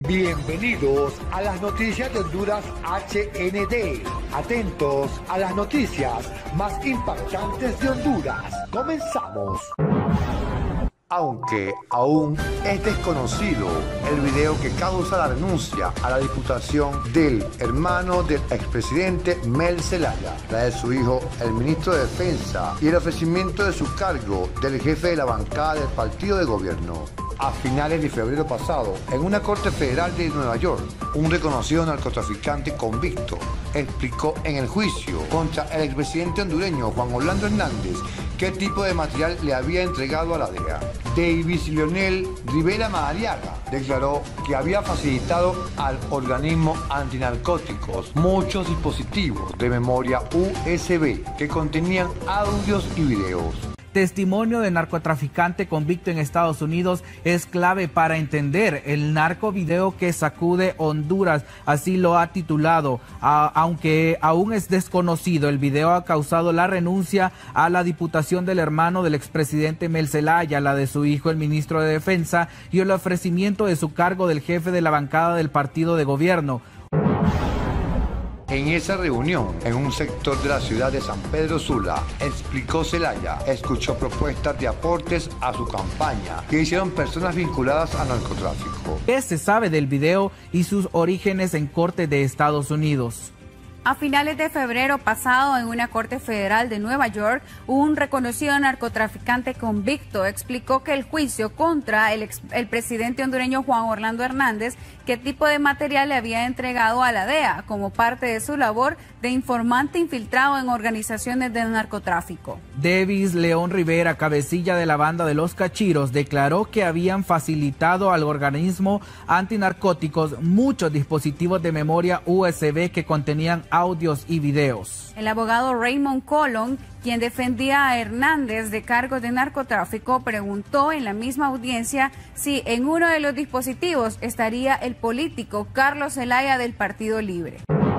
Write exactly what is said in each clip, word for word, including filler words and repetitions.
Bienvenidos a las noticias de Honduras H N D. Atentos a las noticias más impactantes de Honduras. Comenzamos. Aunque aún es desconocido el video que causa la renuncia a la diputación del hermano del expresidente Mel Zelaya, la de su hijo, el ministro de Defensa, y el ofrecimiento de su cargo del jefe de la bancada del partido de gobierno. A finales de febrero pasado, en una corte federal de Nueva York, un reconocido narcotraficante convicto explicó en el juicio contra el expresidente hondureño Juan Orlando Hernández qué tipo de material le había entregado a la D E A. Davis Leonel Rivera Madariaga declaró que había facilitado al organismo antinarcóticos muchos dispositivos de memoria U S B que contenían audios y videos. Testimonio de narcotraficante convicto en Estados Unidos es clave para entender el narcovideo que sacude Honduras, así lo ha titulado. A, aunque aún es desconocido, el video ha causado la renuncia a la diputación del hermano del expresidente Mel Zelaya, la de su hijo, el ministro de Defensa, y el ofrecimiento de su cargo del jefe de la bancada del partido de gobierno. En esa reunión, en un sector de la ciudad de San Pedro Sula, explicó Zelaya, escuchó propuestas de aportes a su campaña que hicieron personas vinculadas al narcotráfico. ¿Qué se sabe del video y sus orígenes en corte de Estados Unidos? A finales de febrero pasado, en una corte federal de Nueva York, un reconocido narcotraficante convicto explicó que el juicio contra el, ex, el presidente hondureño Juan Orlando Hernández, qué tipo de material le había entregado a la D E A como parte de su labor de informante infiltrado en organizaciones de narcotráfico. Davis León Rivera, cabecilla de la banda de los Cachiros, declaró que habían facilitado al organismo antinarcóticos muchos dispositivos de memoria U S B que contenían audios y videos. El abogado Raymond Colon, quien defendía a Hernández de cargos de narcotráfico, preguntó en la misma audiencia si en uno de los dispositivos estaría el político Carlos Zelaya del Partido Libre.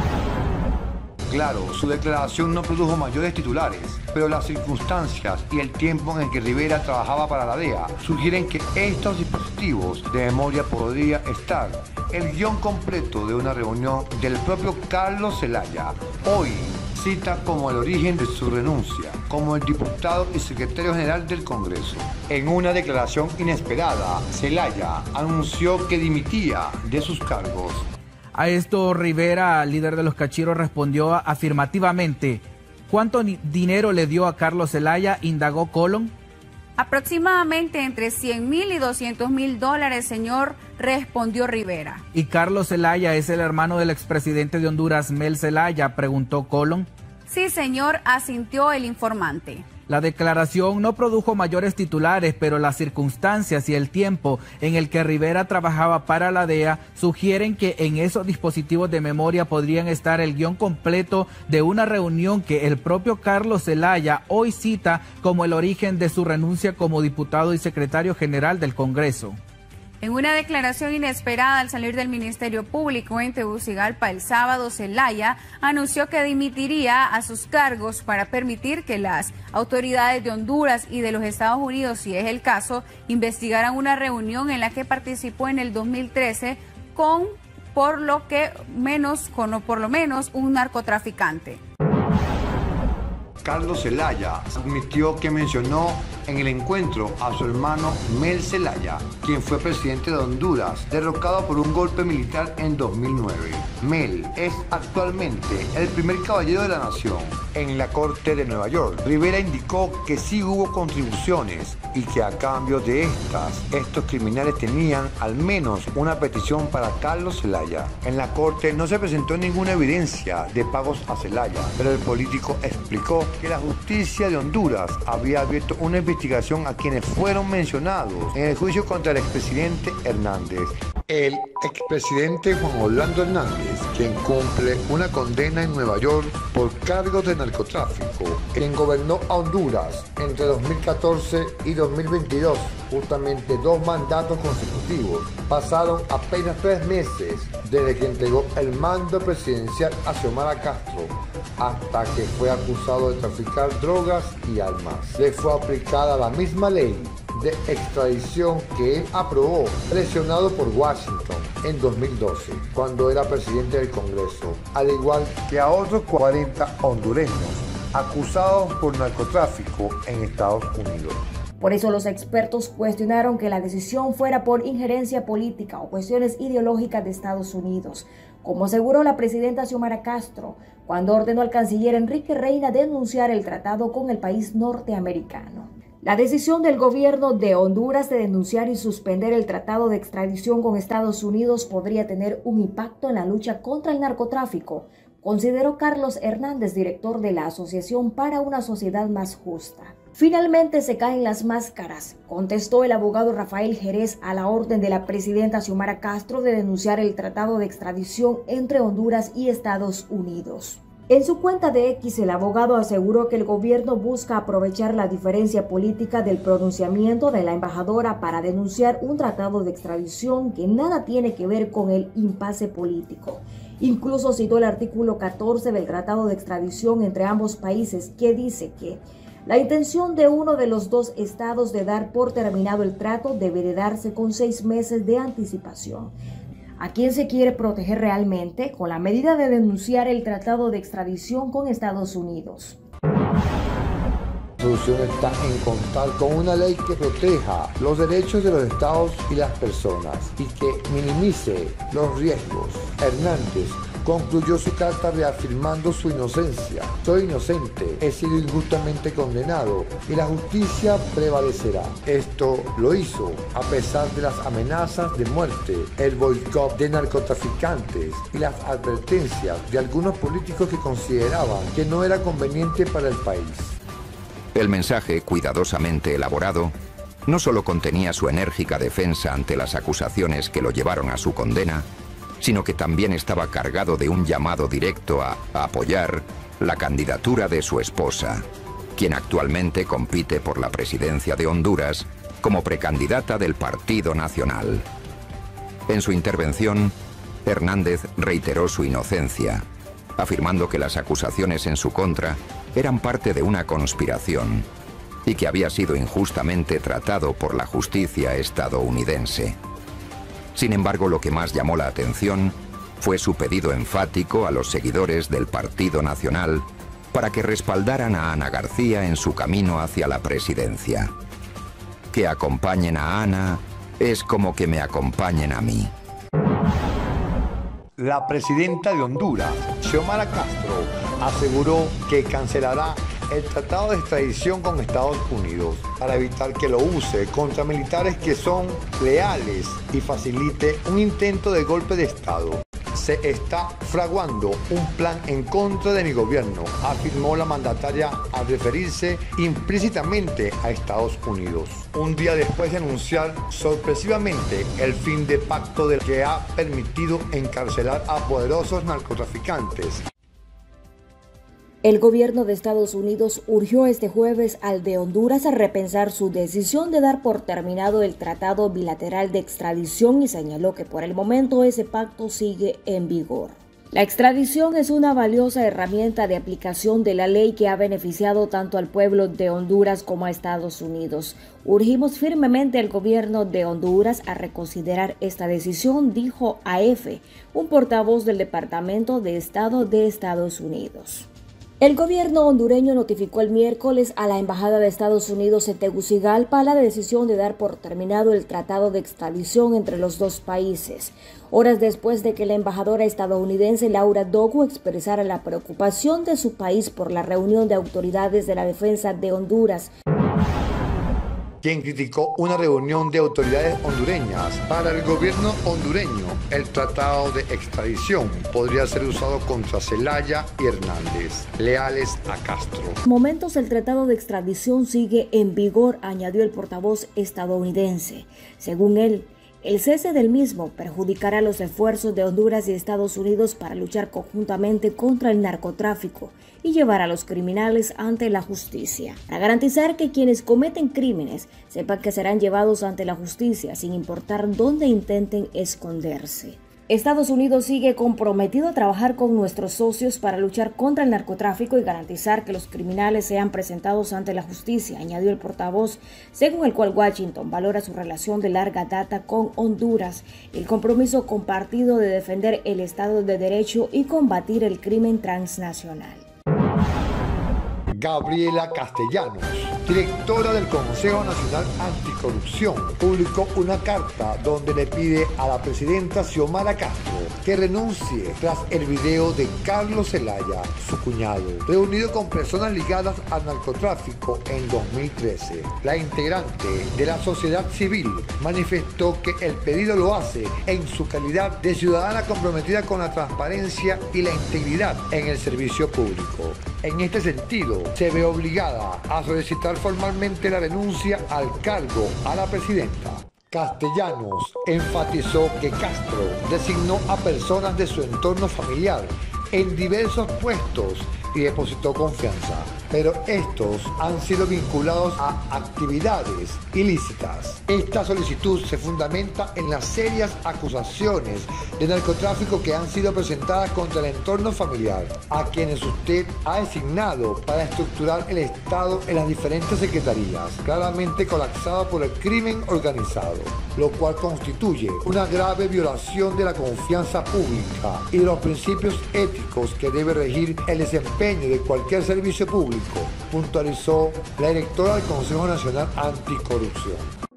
Claro, su declaración no produjo mayores titulares, pero las circunstancias y el tiempo en el que Rivera trabajaba para la D E A sugieren que estos dispositivos de memoria podría estar el guión completo de una reunión del propio Carlos Zelaya. Hoy cita como el origen de su renuncia, como el diputado y secretario general del Congreso. En una declaración inesperada, Zelaya anunció que dimitía de sus cargos. A esto Rivera, líder de los Cachiros, respondió afirmativamente. ¿Cuánto dinero le dio a Carlos Zelaya?, indagó Colon. Aproximadamente entre cien mil y doscientos mil dólares, señor, respondió Rivera. ¿Y Carlos Zelaya es el hermano del expresidente de Honduras, Mel Zelaya?, preguntó Colon. Sí, señor, asintió el informante. La declaración no produjo mayores titulares, pero las circunstancias y el tiempo en el que Rivera trabajaba para la D E A sugieren que en esos dispositivos de memoria podrían estar el guión completo de una reunión que el propio Carlos Zelaya hoy cita como el origen de su renuncia como diputado y secretario general del Congreso. En una declaración inesperada al salir del Ministerio Público en Tegucigalpa el sábado, Zelaya anunció que dimitiría a sus cargos para permitir que las autoridades de Honduras y de los Estados Unidos, si es el caso, investigaran una reunión en la que participó en el dos mil trece con por lo que menos, con por lo menos un narcotraficante. Carlos Zelaya admitió que mencionó en el encuentro a su hermano Mel Zelaya, quien fue presidente de Honduras, derrocado por un golpe militar en dos mil nueve. Mel es actualmente el primer caballero de la nación. En la Corte de Nueva York, Rivera indicó que sí hubo contribuciones y que a cambio de estas, estos criminales tenían al menos una petición para Carlos Zelaya. En la Corte no se presentó ninguna evidencia de pagos a Zelaya, pero el político explicó que la justicia de Honduras había abierto una investigación a quienes fueron mencionados en el juicio contra el expresidente Hernández. El expresidente Juan Orlando Hernández, quien cumple una condena en Nueva York por cargos de narcotráfico, quien gobernó a Honduras entre dos mil catorce y dos mil veintidós, justamente dos mandatos consecutivos, pasaron apenas tres meses desde que entregó el mando presidencial a Xiomara Castro hasta que fue acusado de traficar drogas y armas. Le fue aplicada la misma ley de extradición que él aprobó, presionado por Washington. en dos mil doce, cuando era presidente del Congreso, al igual que a otros cuarenta hondureños acusados por narcotráfico en Estados Unidos. Por eso los expertos cuestionaron que la decisión fuera por injerencia política o cuestiones ideológicas de Estados Unidos, como aseguró la presidenta Xiomara Castro cuando ordenó al canciller Enrique Reina denunciar el tratado con el país norteamericano. La decisión del gobierno de Honduras de denunciar y suspender el tratado de extradición con Estados Unidos podría tener un impacto en la lucha contra el narcotráfico, consideró Carlos Hernández, director de la Asociación para una Sociedad Más Justa. Finalmente se caen las máscaras, contestó el abogado Rafael Jerez a la orden de la presidenta Xiomara Castro de denunciar el tratado de extradición entre Honduras y Estados Unidos. En su cuenta de X, el abogado aseguró que el gobierno busca aprovechar la diferencia política del pronunciamiento de la embajadora para denunciar un tratado de extradición que nada tiene que ver con el impasse político. Incluso citó el artículo catorce del tratado de extradición entre ambos países, que dice que la intención de uno de los dos estados de dar por terminado el trato debe de darse con seis meses de anticipación. ¿A quién se quiere proteger realmente con la medida de denunciar el tratado de extradición con Estados Unidos? La solución está en contar con una ley que proteja los derechos de los estados y las personas y que minimice los riesgos. Hernández concluyó su carta reafirmando su inocencia. Soy inocente, he sido injustamente condenado y la justicia prevalecerá. Esto lo hizo a pesar de las amenazas de muerte, el boicot de narcotraficantes y las advertencias de algunos políticos que consideraban que no era conveniente para el país. El mensaje, cuidadosamente elaborado, no solo contenía su enérgica defensa ante las acusaciones que lo llevaron a su condena, sino que también estaba cargado de un llamado directo a, a apoyar la candidatura de su esposa, quien actualmente compite por la presidencia de Honduras como precandidata del Partido Nacional. En su intervención, Hernández reiteró su inocencia, afirmando que las acusaciones en su contra eran parte de una conspiración y que había sido injustamente tratado por la justicia estadounidense. Sin embargo, lo que más llamó la atención fue su pedido enfático a los seguidores del Partido Nacional para que respaldaran a Ana García en su camino hacia la presidencia. Que acompañen a Ana es como que me acompañen a mí. La presidenta de Honduras, Xiomara Castro, aseguró que cancelará el tratado de extradición con Estados Unidos para evitar que lo use contra militares que son leales y facilite un intento de golpe de Estado. Se está fraguando un plan en contra de mi gobierno, afirmó la mandataria al referirse implícitamente a Estados Unidos. Un día después de anunciar sorpresivamente el fin de pacto del que ha permitido encarcelar a poderosos narcotraficantes. El gobierno de Estados Unidos urgió este jueves al de Honduras a repensar su decisión de dar por terminado el tratado bilateral de extradición y señaló que por el momento ese pacto sigue en vigor. La extradición es una valiosa herramienta de aplicación de la ley que ha beneficiado tanto al pueblo de Honduras como a Estados Unidos. Urgimos firmemente al gobierno de Honduras a reconsiderar esta decisión, dijo A F, un portavoz del Departamento de Estado de Estados Unidos. El gobierno hondureño notificó el miércoles a la Embajada de Estados Unidos en Tegucigalpa la decisión de dar por terminado el tratado de extradición entre los dos países, horas después de que la embajadora estadounidense Laura Dogu expresara la preocupación de su país por la reunión de autoridades de la defensa de Honduras, quien criticó una reunión de autoridades hondureñas. Para el gobierno hondureño, el tratado de extradición podría ser usado contra Zelaya y Hernández, leales a Castro. En momentos el tratado de extradición sigue en vigor, añadió el portavoz estadounidense. Según él, el cese del mismo perjudicará los esfuerzos de Honduras y Estados Unidos para luchar conjuntamente contra el narcotráfico y llevar a los criminales ante la justicia, para garantizar que quienes cometen crímenes sepan que serán llevados ante la justicia sin importar dónde intenten esconderse. Estados Unidos sigue comprometido a trabajar con nuestros socios para luchar contra el narcotráfico y garantizar que los criminales sean presentados ante la justicia, añadió el portavoz, según el cual Washington valora su relación de larga data con Honduras, el compromiso compartido de defender el Estado de Derecho y combatir el crimen transnacional. Gabriela Castellanos, directora del Consejo Nacional Anticorrupción, publicó una carta donde le pide a la presidenta Xiomara Castro que renuncie tras el video de Carlos Zelaya, su cuñado, reunido con personas ligadas al narcotráfico en dos mil trece. La integrante de la sociedad civil manifestó que el pedido lo hace en su calidad de ciudadana comprometida con la transparencia y la integridad en el servicio público. En este sentido, se ve obligada a solicitar formalmente la renuncia al cargo a la presidenta. Castellanos enfatizó que Castro designó a personas de su entorno familiar en diversos puestos y depositó confianza, pero estos han sido vinculados a actividades ilícitas. Esta solicitud se fundamenta en las serias acusaciones de narcotráfico que han sido presentadas contra el entorno familiar, a quienes usted ha designado para estructurar el Estado en las diferentes secretarías, claramente colapsado por el crimen organizado, lo cual constituye una grave violación de la confianza pública y de los principios éticos que debe regir el desempeño de cualquier servicio público, puntualizó la directora del Consejo Nacional Anticorrupción.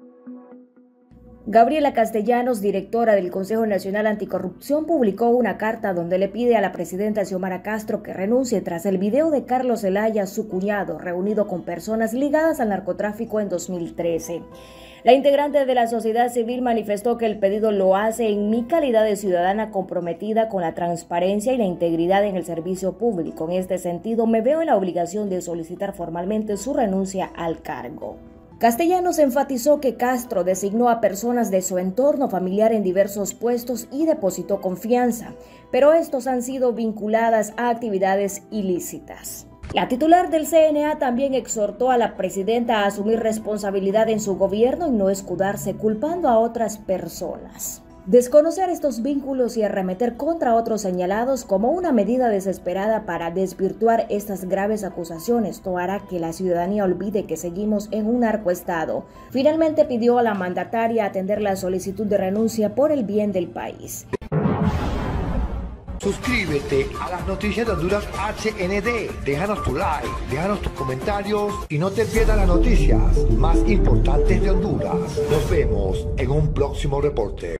Gabriela Castellanos, directora del Consejo Nacional Anticorrupción, publicó una carta donde le pide a la presidenta Xiomara Castro que renuncie tras el video de Carlos Zelaya, su cuñado, reunido con personas ligadas al narcotráfico en dos mil trece. La integrante de la sociedad civil manifestó que el pedido lo hace en mi calidad de ciudadana comprometida con la transparencia y la integridad en el servicio público. En este sentido, me veo en la obligación de solicitar formalmente su renuncia al cargo. Castellanos enfatizó que Castro designó a personas de su entorno familiar en diversos puestos y depositó confianza, pero estos han sido vinculadas a actividades ilícitas. La titular del C N A también exhortó a la presidenta a asumir responsabilidad en su gobierno y no escudarse culpando a otras personas. Desconocer estos vínculos y arremeter contra otros señalados como una medida desesperada para desvirtuar estas graves acusaciones no hará que la ciudadanía olvide que seguimos en un narcoestado. Finalmente pidió a la mandataria atender la solicitud de renuncia por el bien del país. Suscríbete a las noticias de Honduras H N D, déjanos tu like, déjanos tus comentarios y no te pierdas las noticias más importantes de Honduras. Nos vemos en un próximo reporte.